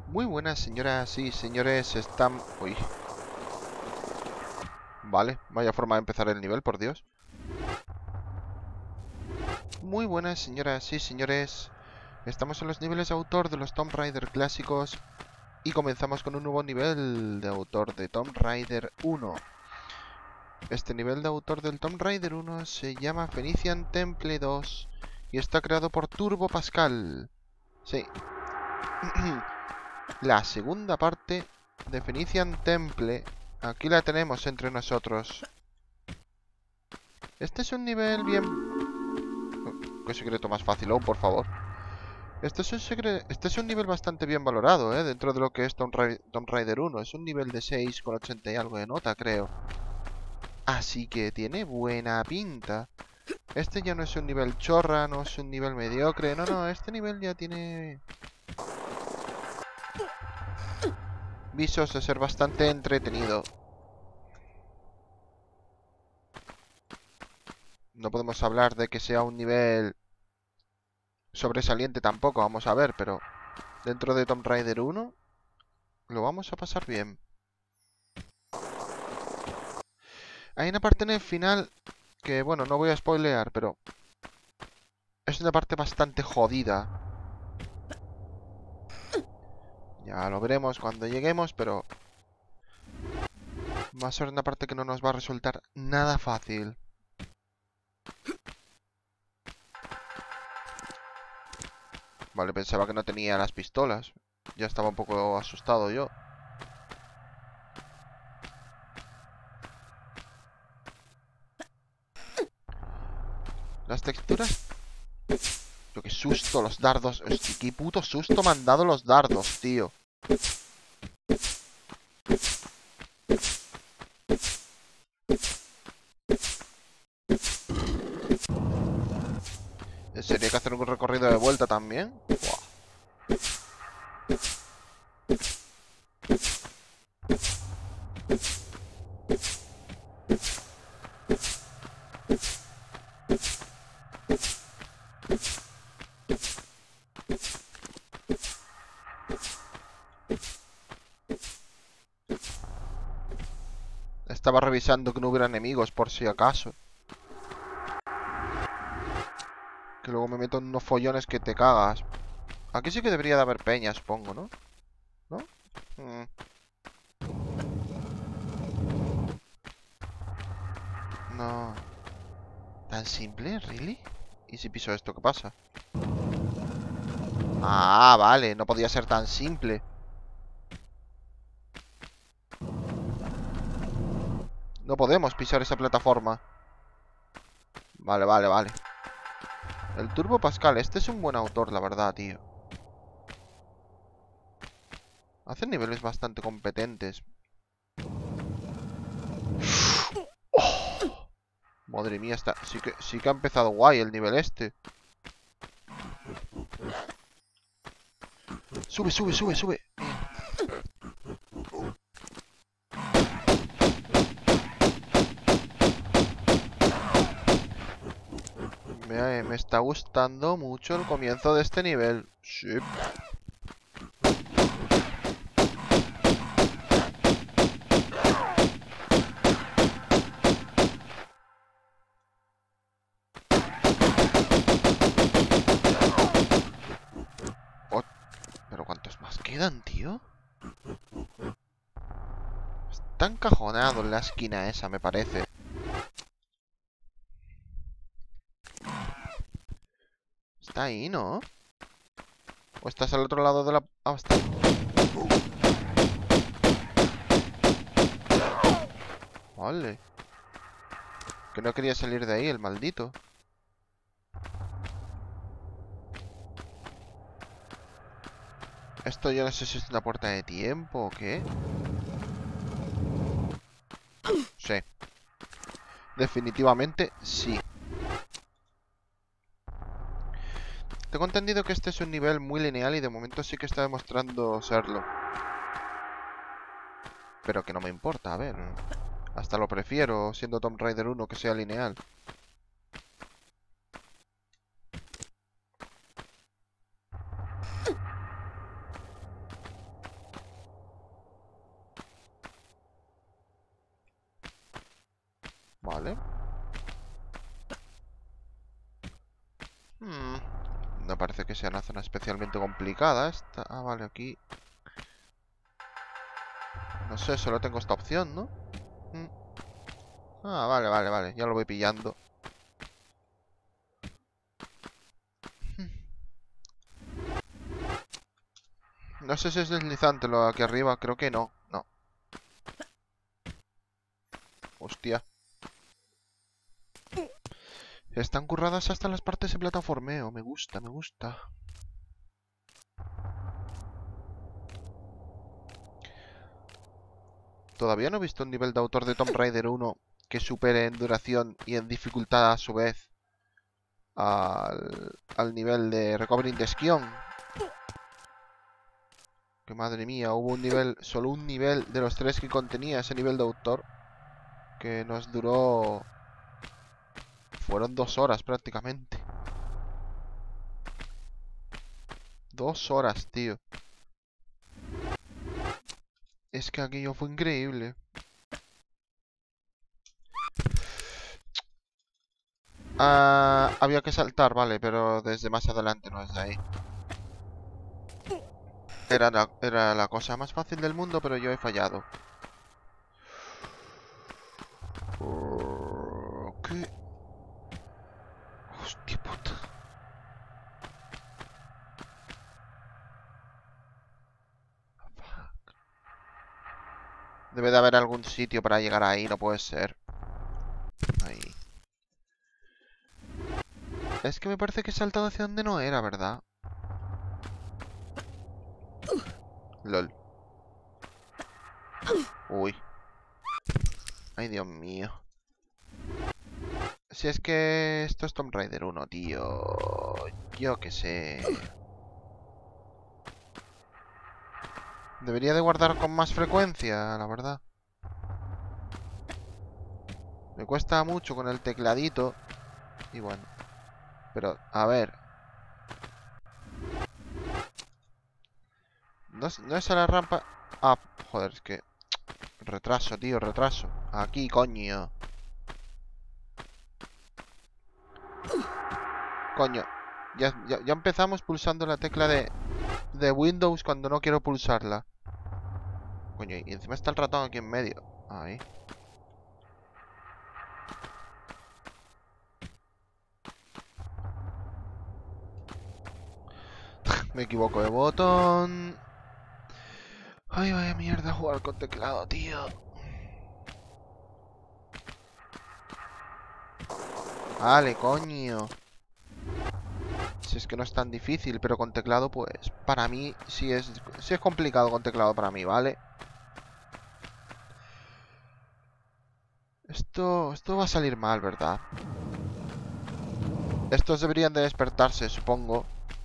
Muy buenas, señoras y señores. Están... Uy. Vale, vaya forma de empezar el nivel, por Dios. Muy buenas, señoras y señores. Estamos en los niveles de autor de los Tomb Raider clásicos. Y comenzamos con un nuevo nivel de autor de Tomb Raider 1. Este nivel de autor del Tomb Raider 1 se llama Phoenician Temple 2. Y está creado por Turbo Pascal. Sí. La segunda parte de Phoenician Temple. Aquí la tenemos entre nosotros. Este es un nivel bien... Qué secreto más fácil aún, por favor. Este es un nivel bastante bien valorado, dentro de lo que es Tomb Raider 1. Es un nivel de 6,80 y algo de nota, creo. Así que tiene buena pinta. Este ya no es un nivel chorra, no es un nivel mediocre. No, no, este nivel ya tiene visos de ser bastante entretenido. No podemos hablar de que sea un nivel sobresaliente tampoco, vamos a ver, pero dentro de Tomb Raider 1 lo vamos a pasar bien. Hay una parte en el final que, bueno, no voy a spoilear, pero es una parte bastante jodida. Ya lo veremos cuando lleguemos, pero va a ser una parte que no nos va a resultar nada fácil. Vale, pensaba que no tenía las pistolas. Ya estaba un poco asustado yo. Las texturas... Yo, qué susto los dardos. Hostia, qué puto susto me han dado los dardos, tío. ¿En serio hay que hacer un recorrido de vuelta también? Buah. Estaba revisando que no hubiera enemigos por si acaso. Que luego me meto en unos follones que te cagas. Aquí sí que debería de haber peña, supongo, ¿no? ¿No? No. ¿Tan simple? ¿Really? ¿Y si piso esto, qué pasa? Ah, vale, no podía ser tan simple. No podemos pisar esa plataforma. Vale, vale, vale. El Turbo Pascal, este es un buen autor, la verdad, tío. Hace niveles bastante competentes. Oh, madre mía, sí que ha empezado guay el nivel este. Sube, sube, sube, sube. Me está gustando mucho el comienzo de este nivel. Sí. Oh, ¿pero cuántos más quedan, tío? Está encajonado en la esquina esa, me parece. Está ahí, ¿no? ¿O estás al otro lado de la...? Ah, está. Vale. Que no quería salir de ahí, el maldito. Esto yo no sé si es una puerta de tiempo o qué. Sí. Definitivamente sí. Tengo entendido que este es un nivel muy lineal y de momento sí que está demostrando serlo. Pero que no me importa, a ver. Hasta lo prefiero, siendo Tomb Raider 1, que sea lineal. Vale. No parece que sea una zona especialmente complicada esta. Ah, vale, aquí. No sé, solo tengo esta opción, ¿no? Ah, vale, vale, vale. Ya lo voy pillando. No sé si es deslizante lo de aquí arriba. Creo que no. No. Hostia. Están curradas hasta las partes de plataformeo. Me gusta, me gusta. Todavía no he visto un nivel de autor de Tomb Raider 1 que supere en duración y en dificultad a su vez al nivel de Recovering the Skion. Que madre mía, hubo un nivel, solo un nivel de los 3 que contenía ese nivel de autor que nos duró... Fueron 2 horas prácticamente. 2 horas, tío. Es que aquello fue increíble. Ah, había que saltar, vale, pero desde más adelante, no desde ahí. Era la cosa más fácil del mundo, pero yo he fallado. ¿Qué? Hostia puta. Debe de haber algún sitio para llegar ahí, no puede ser. Ahí. Es que me parece que he saltado hacia donde no era, ¿verdad? LOL. Uy. Ay, Dios mío. Si es que esto es Tomb Raider 1, tío. Yo qué sé. Debería de guardar con más frecuencia, la verdad. Me cuesta mucho con el tecladito. Y bueno. Pero, a ver. No es a la rampa... Ah, joder, es que... Retraso, tío, retraso. Aquí, coño. Coño. Ya empezamos pulsando la tecla de Windows cuando no quiero pulsarla. Coño, y encima está el ratón aquí en medio. Ahí. Me equivoco de botón. Ay, vaya mierda jugar con teclado, tío. Vale, coño. Si es que no es tan difícil, pero con teclado, pues... Para mí, sí es complicado con teclado para mí, ¿vale? Esto va a salir mal, ¿verdad? Estos deberían de despertarse, supongo.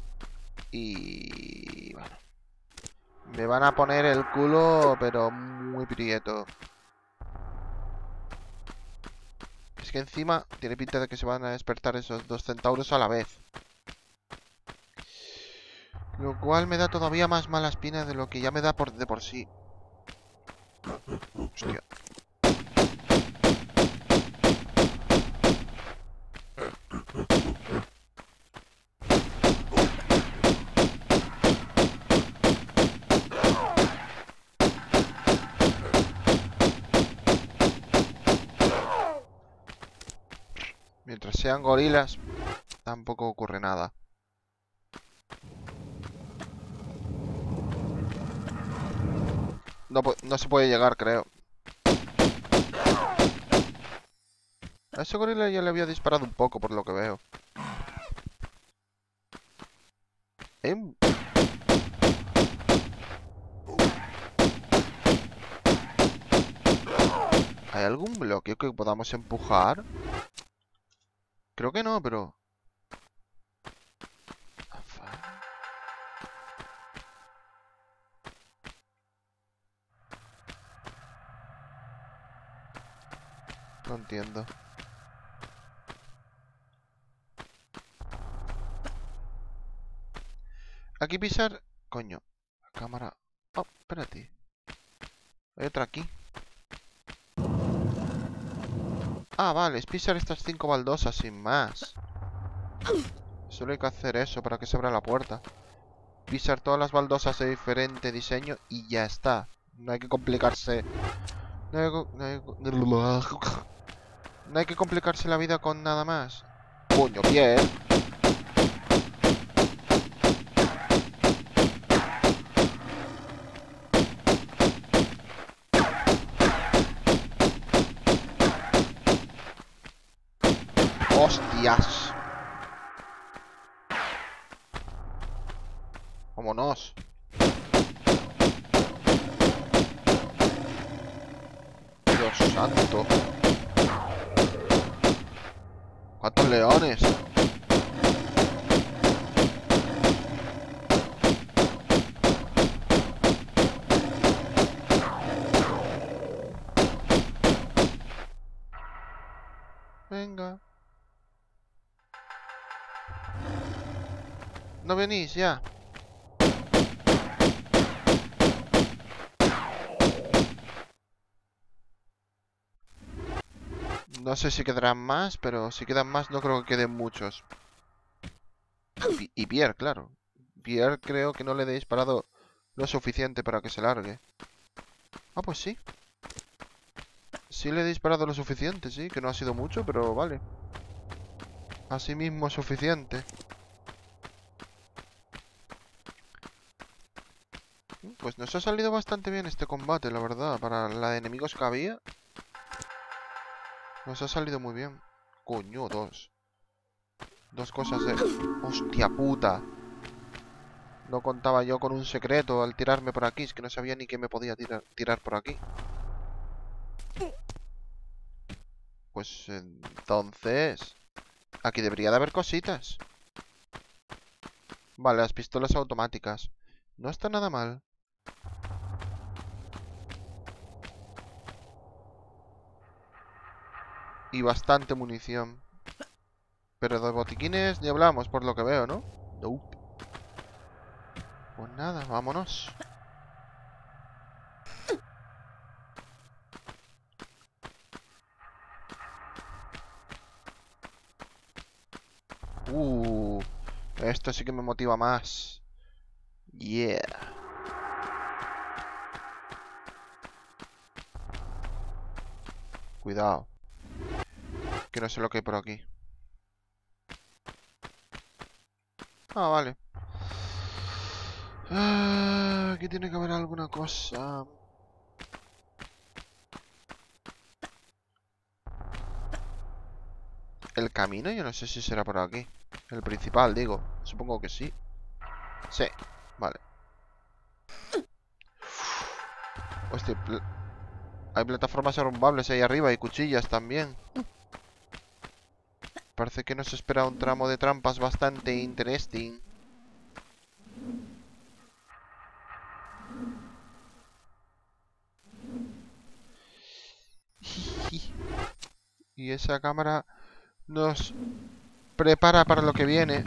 Y... Bueno. Me van a poner el culo, pero muy prieto. Es que encima tiene pinta de que se van a despertar esos 2 centauros a la vez. Lo cual me da todavía más mala espina de lo que ya me da de por sí. Hostia. Mientras sean gorilas, tampoco ocurre nada. No se puede llegar, creo. A ese gorila ya le había disparado un poco, por lo que veo. ¿Hay algún bloque que podamos empujar? Creo que no, pero... No entiendo. Aquí pisar... Coño. La cámara... Oh, espérate. Hay otra aquí. Ah, vale, es pisar estas 5 baldosas sin más. Solo hay que hacer eso para que se abra la puerta. Pisar todas las baldosas de diferente diseño y ya está. No hay que complicarse. No hay que complicarse la vida con nada más. Puño, piel. ¡Hostias! Vámonos. Dios santo. ¿Cuántos leones? Venga. ¿No venís ya? No sé si quedarán más, pero si quedan más no creo que queden muchos. Y Pierre, claro. Pierre creo que no le he disparado lo suficiente para que se largue. Ah, pues sí. Sí le he disparado lo suficiente, sí. Que no ha sido mucho, pero vale. Así mismo es suficiente. Pues nos ha salido bastante bien este combate, la verdad. Para la de enemigos que había. Nos ha salido muy bien. Coño, dos. Dos cosas de... ¡Hostia puta! No contaba yo con un secreto al tirarme por aquí. Es que no sabía ni que me podía tirar por aquí. Pues entonces... Aquí debería de haber cositas. Vale, las pistolas automáticas. No está nada mal. Y bastante munición. Pero de botiquines ni hablamos, por lo que veo, ¿no? Nope. Pues nada, vámonos. Esto sí que me motiva más. Yeah. Cuidado. Que no sé lo que hay por aquí. Ah, vale. Aquí tiene que haber alguna cosa. El camino, yo no sé si será por aquí. El principal, digo. Supongo que sí. Sí, vale. Hostia, hay plataformas arrumbables ahí arriba y cuchillas también. Parece que nos espera un tramo de trampas bastante interesting. Y esa cámara nos prepara para lo que viene.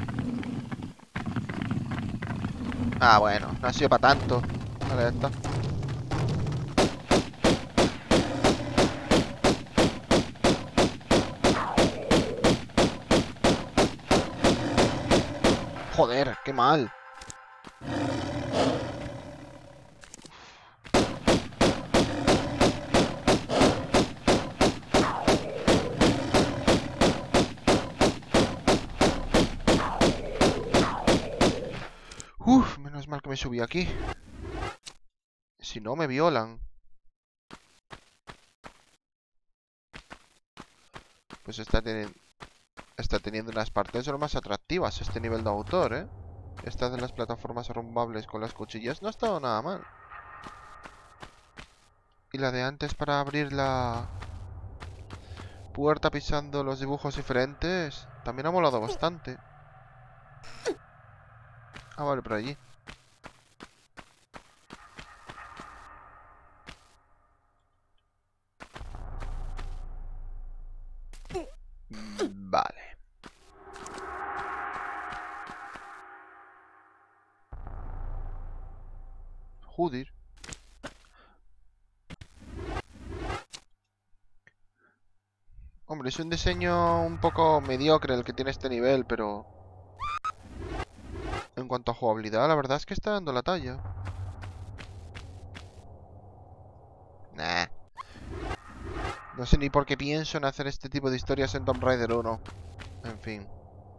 Ah, bueno, no ha sido para tanto. Vale, ya está. Joder, qué mal. Uf, menos mal que me subí aquí. Si no, me violan. Pues está teniendo unas partes lo más atractivas este nivel de autor, ¿eh? Esta de las plataformas arrumbables con las cuchillas no ha estado nada mal. Y la de antes para abrir la puerta pisando los dibujos diferentes también ha molado bastante. Ah, vale, por allí. Vale. Joder. Hombre, es un diseño un poco mediocre el que tiene este nivel, pero... En cuanto a jugabilidad, la verdad es que está dando la talla. Nah. No sé ni por qué pienso en hacer este tipo de historias en Tomb Raider 1. En fin.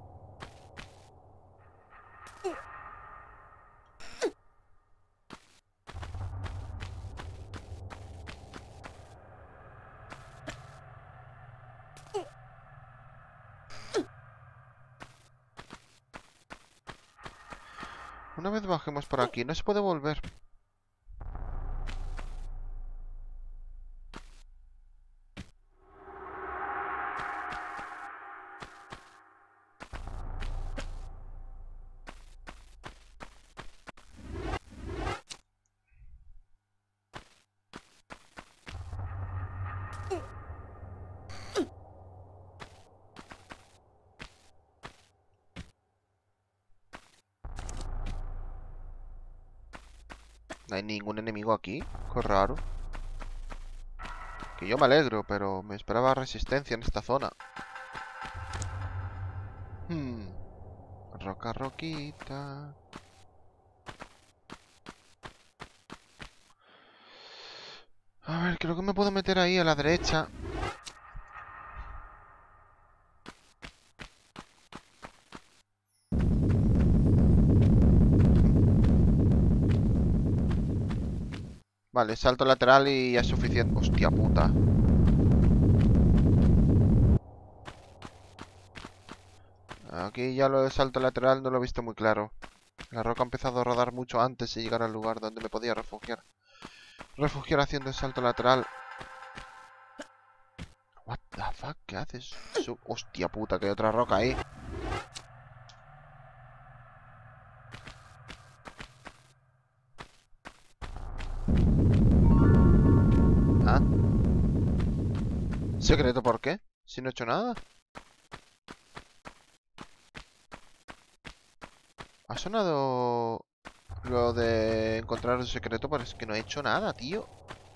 Una vez bajemos por aquí, no se puede volver. No hay ningún enemigo aquí. Qué raro. Que yo me alegro, pero me esperaba resistencia en esta zona. Roca, roquita. A ver, creo que me puedo meter ahí a la derecha. Vale, salto lateral y ya es suficiente. Hostia puta. Aquí ya lo de salto lateral no lo he visto muy claro. La roca ha empezado a rodar mucho antes de llegar al lugar donde me podía refugiar. Refugiar haciendo el salto lateral. What the fuck, ¿qué haces? Hostia puta, que hay otra roca ahí. ¿Ah? ¿Secreto por qué? Si no he hecho nada. ¿Ha sonado lo de encontrar el secreto? Pero es que no he hecho nada, tío.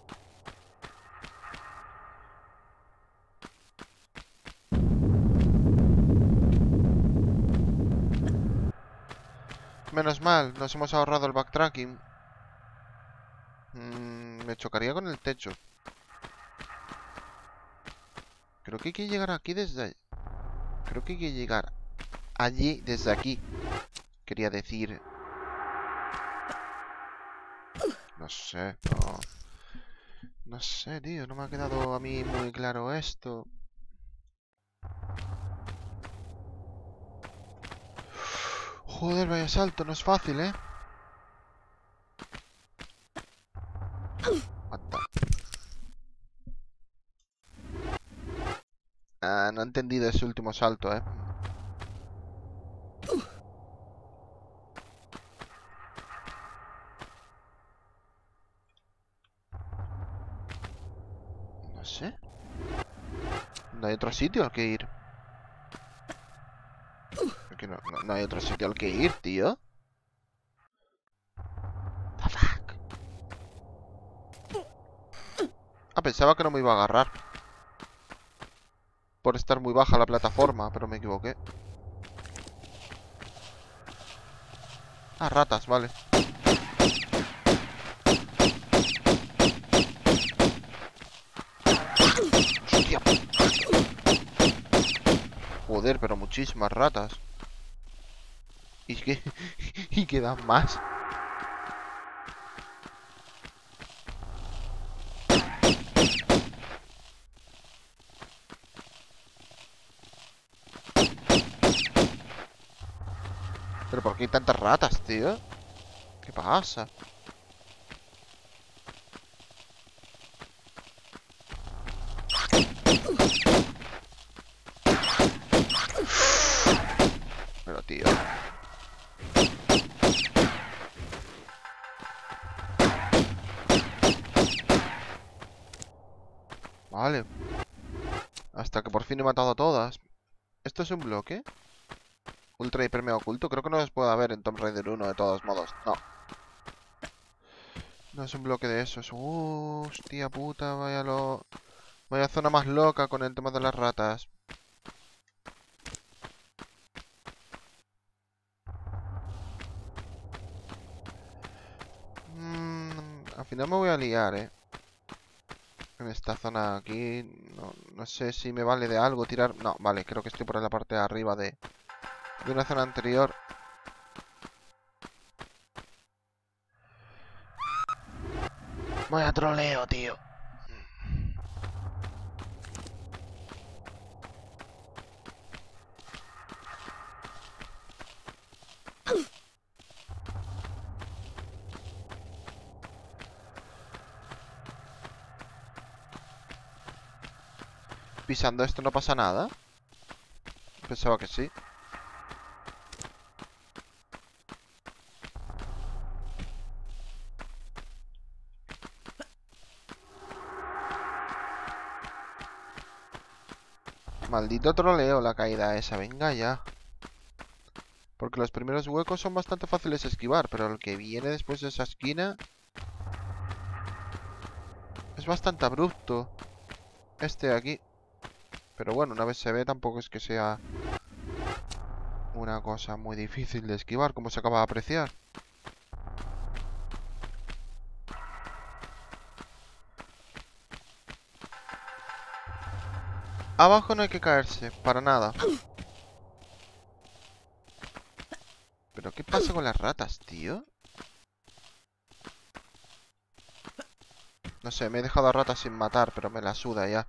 Menos mal, nos hemos ahorrado el backtracking. Me chocaría con el techo. Creo que hay que llegar aquí desde... Creo que hay que llegar allí desde aquí. Quería decir... No sé, no... No sé, tío, no me ha quedado a mí muy claro esto. Joder, vaya salto, no es fácil, ¿eh? Ah, no he entendido ese último salto, ¿eh? No sé. No hay otro sitio al que ir. Es que no hay otro sitio al que ir, tío. The fuck. Ah, pensaba que no me iba a agarrar. Por estar muy baja la plataforma, pero me equivoqué. Ah, ratas, vale. Hostia. Joder, pero muchísimas ratas. Y que... y quedan más. ¿Pero por qué hay tantas ratas, tío? ¿Qué pasa? Pero, tío... Vale. Hasta que por fin he matado a todas. ¿Esto es un bloque? Ultra hiper mega oculto. Creo que no los puede haber en Tomb Raider 1 de todos modos. No. No es un bloque de esos. Hostia puta, vaya lo... Vaya zona más loca con el tema de las ratas. Al final me voy a liar, en esta zona aquí. No sé si me vale de algo tirar. No, vale, creo que estoy por la parte de arriba de una zona anterior. Vaya troleo, tío. Pisando esto no pasa nada. Pensaba que sí. Maldito troleo la caída esa, venga ya. Porque los primeros huecos son bastante fáciles de esquivar, pero el que viene después de esa esquina es bastante abrupto. Este de aquí. Pero bueno, una vez se ve tampoco es que sea una cosa muy difícil de esquivar, como se acaba de apreciar. Abajo no hay que caerse, para nada. ¿Pero qué pasa con las ratas, tío? No sé, me he dejado a ratas sin matar, pero me la suda ya.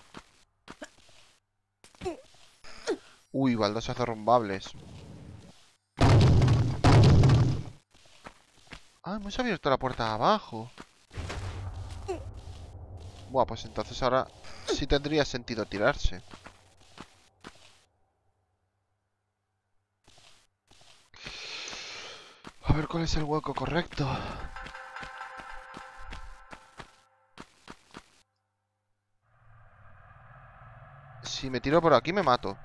Uy, baldosas derrumbables. Ah, hemos abierto la puerta de abajo. Buah, pues entonces ahora sí tendría sentido tirarse. A ver cuál es el hueco correcto. Si me tiro por aquí me mato.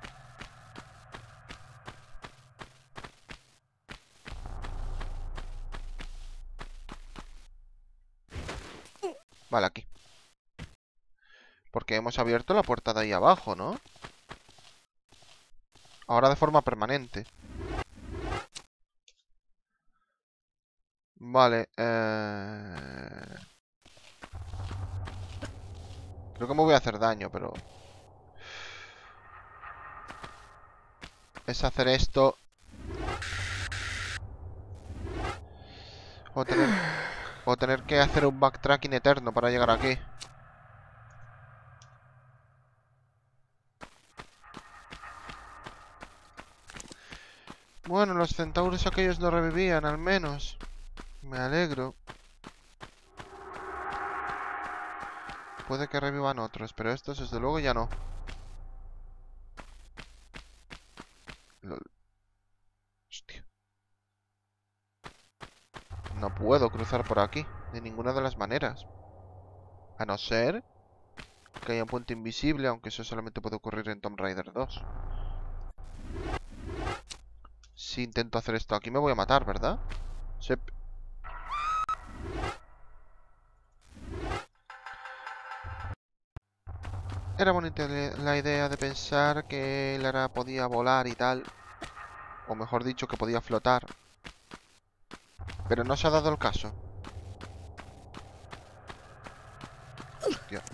Vale, aquí. Porque hemos abierto la puerta de ahí abajo, ¿no? Ahora de forma permanente. Vale, creo que me voy a hacer daño, pero... es hacer esto... O tener que hacer un backtracking eterno para llegar aquí. Bueno, los centauros aquellos no revivían, al menos. Me alegro. Puede que revivan otros, pero estos desde luego ya no. Lol. Hostia. No puedo cruzar por aquí, de ninguna de las maneras. A no ser que haya un puente invisible, aunque eso solamente puede ocurrir en Tomb Raider 2. Si intento hacer esto aquí me voy a matar, ¿verdad? Sep. Era bonita la idea de pensar que Lara podía volar y tal. O mejor dicho, que podía flotar. Pero no se ha dado el caso. Hostia.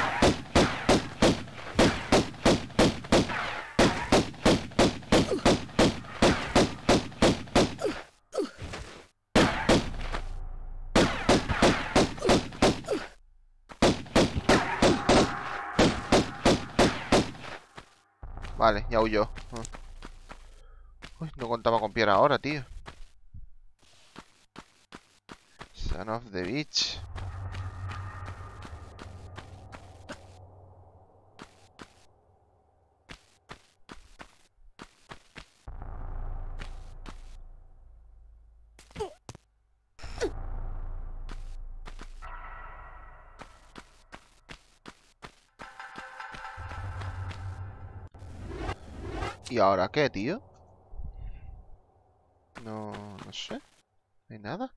Vale, ya huyó. Uy, no contaba con Pierre ahora, tío. Son of the bitch. ¿Y ahora qué, tío? No sé. No hay nada.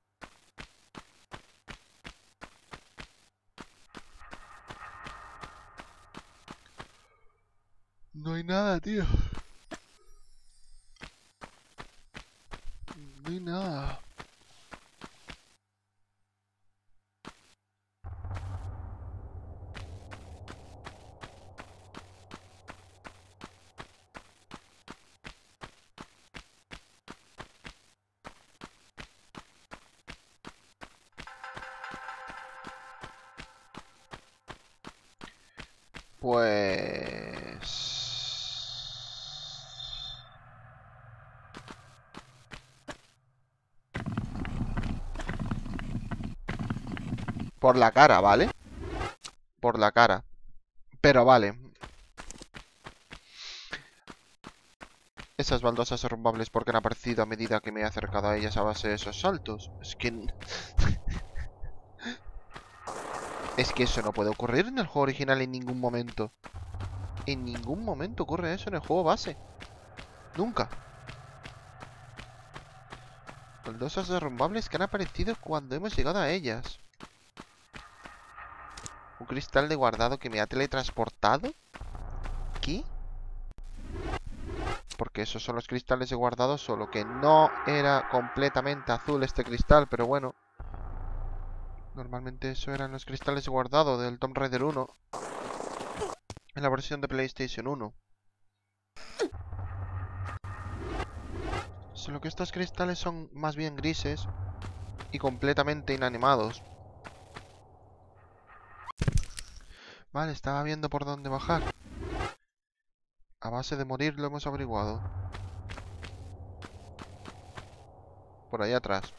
No hay nada, tío. No hay nada. Pues... por la cara, ¿vale? Por la cara. Pero vale. Esas baldosas derrumbables, ¿por qué han aparecido a medida que me he acercado a ellas a base de esos saltos? Es que... es que eso no puede ocurrir en el juego original en ningún momento. En ningún momento ocurre eso en el juego base. Nunca. Baldosas derrumbables que han aparecido cuando hemos llegado a ellas. Un cristal de guardado que me ha teletransportado. ¿Qué? Porque esos son los cristales de guardado, solo que no era completamente azul este cristal, pero bueno. Normalmente eso eran los cristales de guardado del Tomb Raider 1. En la versión de PlayStation 1. Solo que estos cristales son más bien grises y completamente inanimados. Vale, estaba viendo por dónde bajar. A base de morir lo hemos averiguado. Por ahí atrás.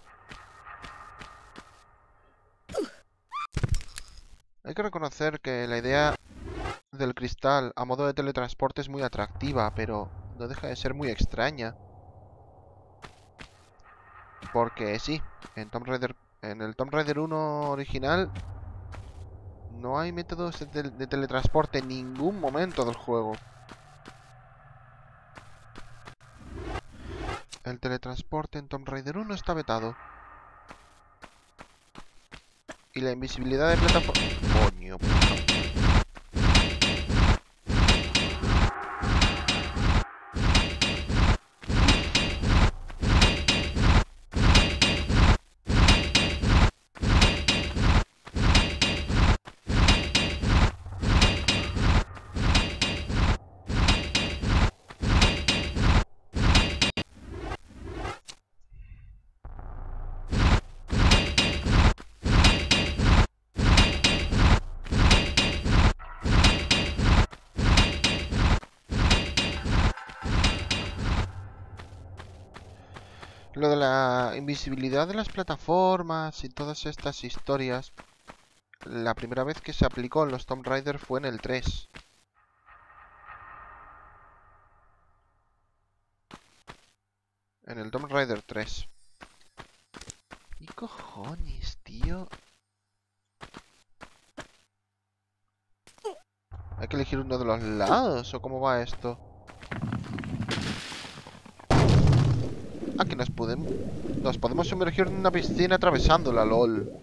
Hay que reconocer que la idea del cristal a modo de teletransporte es muy atractiva, pero no deja de ser muy extraña. Porque sí, en el Tomb Raider 1 original no hay métodos de teletransporte en ningún momento del juego. El teletransporte en Tomb Raider 1 está vetado. Y la invisibilidad de plataforma... ¡Coño! Lo de la invisibilidad de las plataformas y todas estas historias, la primera vez que se aplicó en los Tomb Raider fue en el 3. En el Tomb Raider 3. ¿Qué cojones, tío? ¿Hay que elegir uno de los lados o cómo va esto? Aquí nos podemos sumergir en una piscina atravesándola, lol.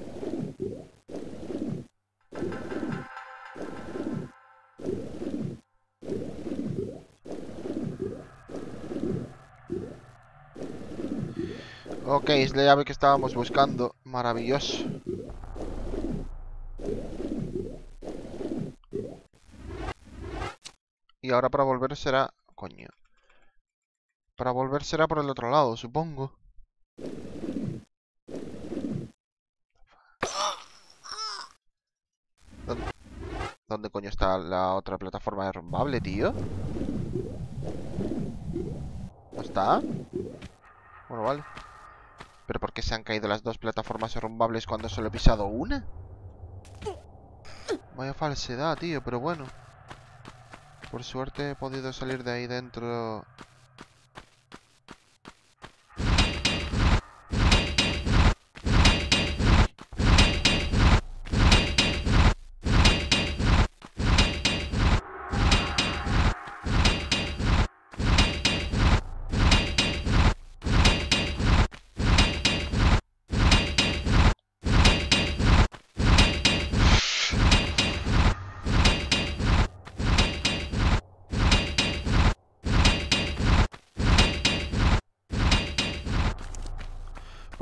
Ok, es la llave que estábamos buscando. Maravilloso. Y ahora para volver será... Coño. Para volver será por el otro lado, supongo. ¿Dónde coño está la otra plataforma derrumbable, tío? ¿No está? Bueno, vale. ¿Pero por qué se han caído las dos plataformas derrumbables cuando solo he pisado una? Vaya falsedad, tío, pero bueno. Por suerte he podido salir de ahí dentro.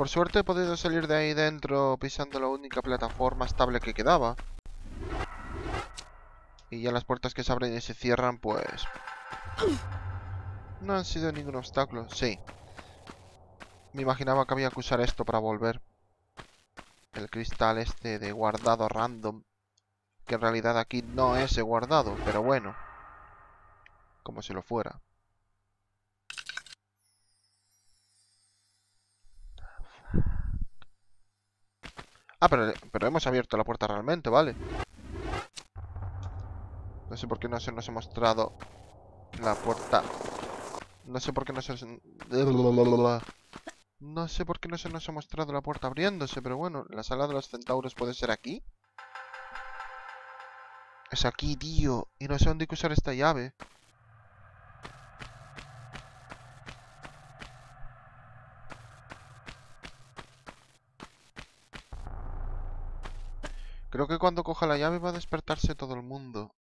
Por suerte he podido salir de ahí dentro pisando la única plataforma estable que quedaba. Y ya las puertas que se abren y se cierran, pues... no han sido ningún obstáculo. Sí. Me imaginaba que había que usar esto para volver. El cristal este de guardado random. Que en realidad aquí no es de guardado, pero bueno. Como si lo fuera. Ah, pero hemos abierto la puerta realmente, ¿vale? No sé por qué no se nos ha mostrado la puerta. No sé por qué no se nos... No sé por qué no se nos ha mostrado la puerta abriéndose, pero bueno, la sala de los centauros puede ser aquí. Es aquí, tío. Y no sé dónde hay que usar esta llave. Creo que cuando coja la llave va a despertarse todo el mundo.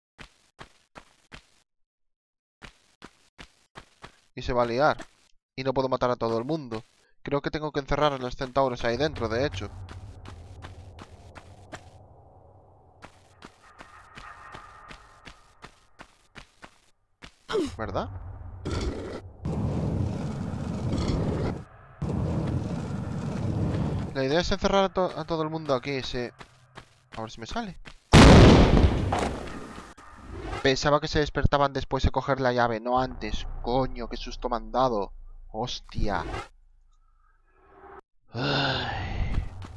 Y se va a liar. Y no puedo matar a todo el mundo. Creo que tengo que encerrar a los centauros ahí dentro, de hecho. ¿Verdad? La idea es encerrar a todo el mundo aquí, sí. A ver si me sale. Pensaba que se despertaban después de coger la llave, no antes. Coño, qué susto me han dado. Hostia. Ay.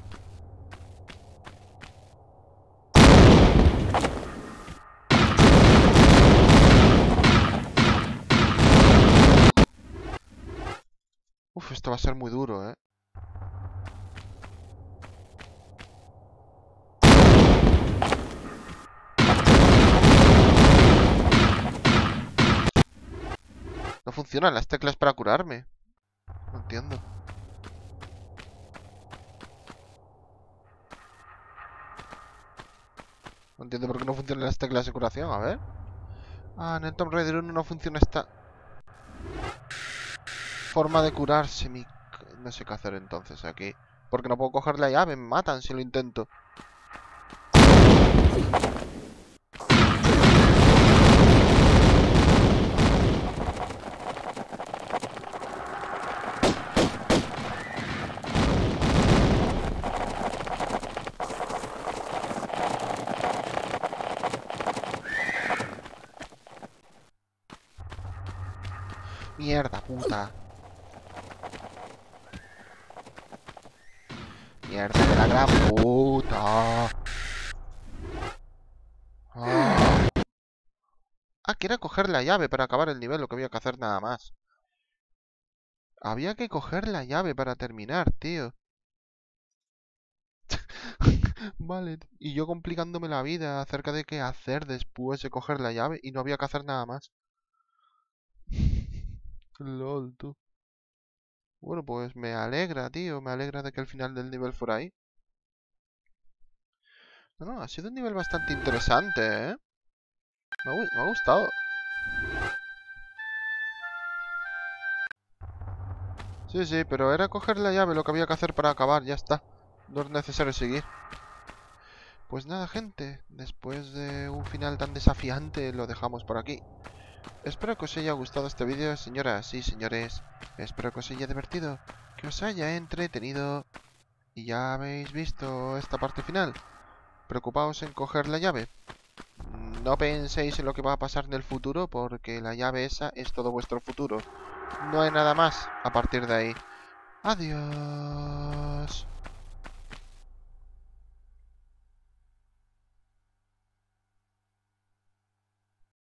Uf, esto va a ser muy duro, ¿eh? No funcionan las teclas para curarme. No entiendo. No entiendo por qué no funcionan las teclas de curación, a ver. Ah, en el Tomb Raider 1 no funciona esta forma de curarse. No sé qué hacer entonces aquí. Porque no puedo coger la llave, me matan si lo intento. Mierda, puta. Mierda de la gran puta. Ah, que era coger la llave para acabar el nivel, lo que había que hacer nada más. Había que coger la llave para terminar, tío. Vale, y yo complicándome la vida acerca de qué hacer después de coger la llave y no había que hacer nada más. LOL, tú. Bueno, pues me alegra, tío. Me alegra de que el final del nivel fuera ahí. No, ha sido un nivel bastante interesante, ¿eh? Me ha gustado. Sí, sí, pero era coger la llave lo que había que hacer para acabar, ya está. No es necesario seguir. Pues nada, gente. Después de un final tan desafiante, lo dejamos por aquí. Espero que os haya gustado este vídeo, señoras y señores. Espero que os haya divertido, que os haya entretenido. Y ya habéis visto esta parte final. Preocupaos en coger la llave. No penséis en lo que va a pasar en el futuro, porque la llave esa es todo vuestro futuro. No hay nada más a partir de ahí. Adiós.